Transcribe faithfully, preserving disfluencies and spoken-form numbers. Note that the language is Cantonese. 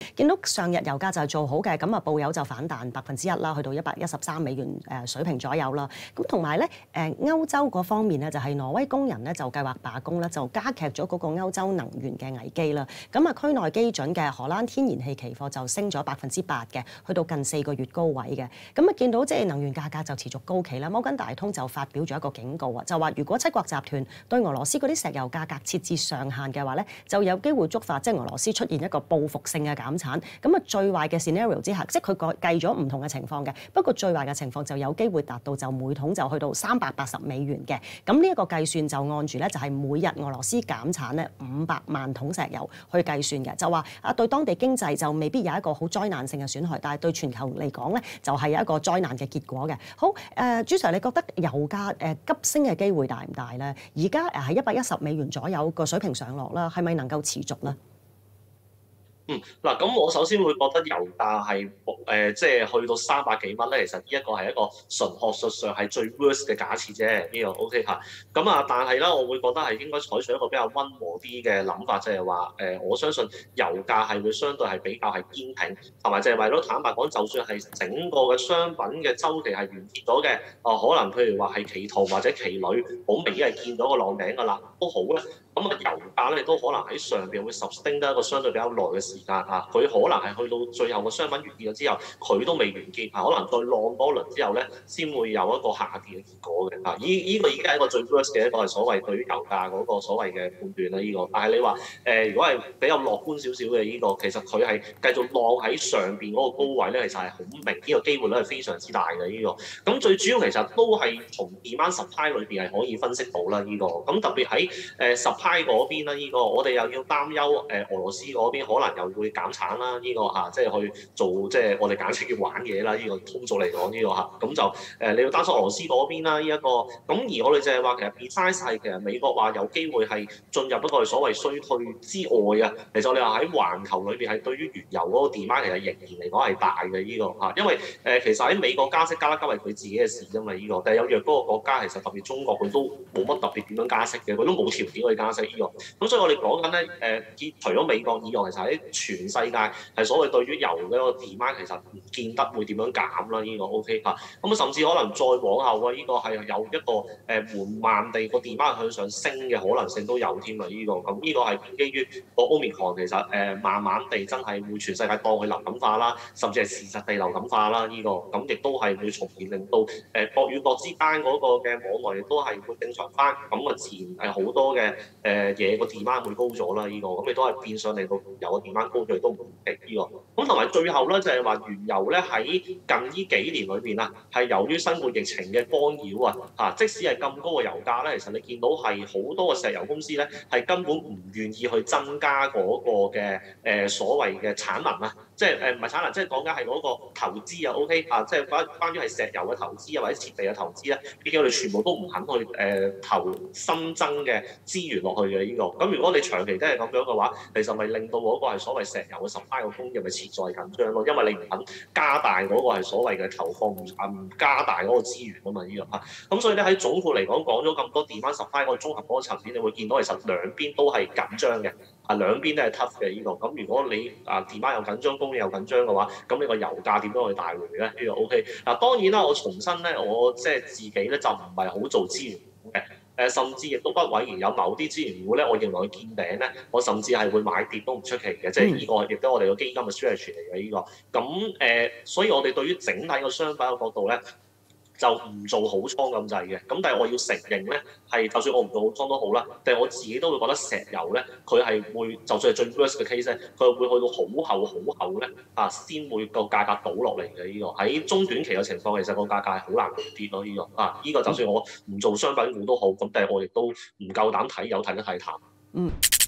見到上日油價就係做好嘅，咁啊報油就反彈百分之一啦，去到一百一十三美元誒水平左右啦。咁同埋咧誒歐洲嗰方面咧，就係挪威工人咧就計劃罷工啦，就加劇咗嗰個歐洲能源嘅危機啦。咁啊區內基準嘅荷蘭天然氣期貨就升咗百分之八嘅，去到近四個月高位嘅。咁啊見到即係能源價格就持續高企啦。摩根大通就發表咗一個警告啊，就話如果七國集團對俄羅斯嗰啲石油價格設置上限嘅話咧，就有機會觸發即係俄羅斯出現一個報復性嘅減產。咁啊最壞嘅 scenario 之下，即係佢計咗唔同嘅情況嘅。不過最壞嘅情況就有機會達到就每桶就去到三百八十美元嘅。咁呢一個計算就按住咧就係每日俄羅斯減產咧五百萬桶石油去計算嘅，就話啊對當地經濟就未必有一個好災難性嘅損害，但係對全球嚟講咧就係有一個災難嘅結果嘅。好誒，朱 Sir，你覺得油價誒急升嘅機會大唔大咧？而家誒喺一百一十美元左右個水平上落啦，係咪能夠持續咧？ 嗯，嗱，咁我首先會覺得油價係誒，即係去到三百幾蚊咧，其實呢一個係一個純學術上係最 worst 嘅假設啫，呢個 OK 嚇。咁啊，但係咧，我會覺得係應該採取一個比較溫和啲嘅諗法，即係話誒，我相信油價係會相對係比較係堅挺，同埋就係為咗坦白講，就算係整個嘅商品嘅周期係完結咗嘅，啊，可能譬如話係期圖或者期鋁，好明顯係見到個浪頂㗎啦，都好咧。咁啊，油價咧都可能喺上邊會 sustain 得一個相對比較耐嘅時間嚇，佢可能係去到最後個商品完結咗之後，佢都未完結嚇，可能再浪多輪之後咧，先會有一個下跌嘅結果嘅嚇。依依個已經係一個最 worst 嘅一個係所謂對於油價嗰個所謂嘅判斷啦，依個。但係你話誒、呃，如果係比較樂觀少少嘅依個，其實佢係繼續浪喺上邊嗰個高位咧，其實係好明，呢、這個機會率係非常之大嘅依、這個。咁最主要其實都係從 demand supply 裏邊係可以分析到啦，依、這個。咁特別喺誒 supply 嗰邊啦，依、這個我哋又要擔憂誒、呃、俄羅斯嗰邊可能又會減產啦，呢、這個嚇、啊，即係去做即係我哋簡稱叫玩嘢啦，呢、這個通俗嚟講呢個嚇，咁、啊、就誒、呃、你要擔心俄羅斯嗰邊啦，呢、這、一個，咁而我哋就係話其實 besides 係其實美國話有機會係進入一個所謂衰退之外啊，其實我哋話喺環球裏邊係對於原油嗰個 demand 其實仍然嚟講係大嘅呢、這個嚇、啊，因為誒、呃、其實喺美國加息加得急係佢自己嘅事啫嘛呢個，但係有若嗰個國家其實特別中國佢都冇乜特別點樣加息嘅，佢都冇條件去加息呢、這個，咁所以我哋講緊咧誒，除咗美國以外，其實喺全世界係所謂對於油嘅一個 demand 其實唔見得會點樣減啦，呢、這個 OK 嚇，咁啊甚至可能再往後啊，呢、這個係有一個誒、呃、緩慢地個 demand 向上升嘅可能性都有添啊，呢、這個咁呢個係基於個 Omicron 其實誒、呃、慢慢地真係會全世界當佢流感化啦，甚至係事實地流感化啦，呢、這個咁亦都係會從而令到誒、呃、國與國之間嗰個嘅往來亦都係會正常翻，咁啊自然係好多嘅誒嘢個 demand 會高咗啦，呢、這個咁亦都係變相令到油個 demand 高咗，亦都唔奇呢個。咁同埋最後咧就係話原油咧喺近呢幾年裏邊啊，係由於新冠疫情嘅干擾啊，嚇即使係咁高嘅油價咧，其實你見到係好多嘅石油公司咧係根本唔願意去增加嗰個嘅誒、呃、所謂嘅產能啊。即係誒唔係產能，即係講緊係嗰個投資啊 OK 啊，即係關關於係石油嘅投資啊或者設備嘅投資咧，畢竟我哋全部都唔肯去誒、呃、投新增嘅資源落去嘅呢、這個。咁如果你長期都係咁樣嘅話，其實咪令到嗰個係所謂石油嘅 supply 嘅供應咪持續緊張咯，因為你唔肯加大嗰個係所謂嘅投放，唔加大嗰個資源啊嘛呢個嚇。咁所以咧喺總括嚟講講咗咁多 demand supply 嗰個綜合嗰個層面，你會見到其實兩邊都係緊張嘅。啊兩邊都係 tough 嘅呢個，咁如果你啊 demand 又緊張，供應又緊張嘅話，咁你個油價點樣去大回咧？呢個 OK。嗱當然啦，我重申咧，我即係自己咧就唔係好做資源股嘅，誒甚至亦都不諱言有某啲資源股咧，我認為佢見頂咧，我甚至係會買跌都唔出奇嘅，即係呢個亦都我哋個基金嘅 strategy 嚟嘅呢個。咁誒、呃，所以我哋對於整體個商品嘅角度咧，就唔做好倉咁滯嘅，咁但係我要承認咧，係就算我唔做好倉都好啦，但係我自己都會覺得石油咧，佢係會就算係最 worst 嘅 case 咧，佢會去到好厚好厚咧，啊先會個價格倒落嚟嘅呢個。喺中短期嘅情況，其實個價格係好難回跌咯呢個，啊呢個就算我唔做商品股都好，咁但係我亦都唔夠膽睇有睇得太淡。 嗯。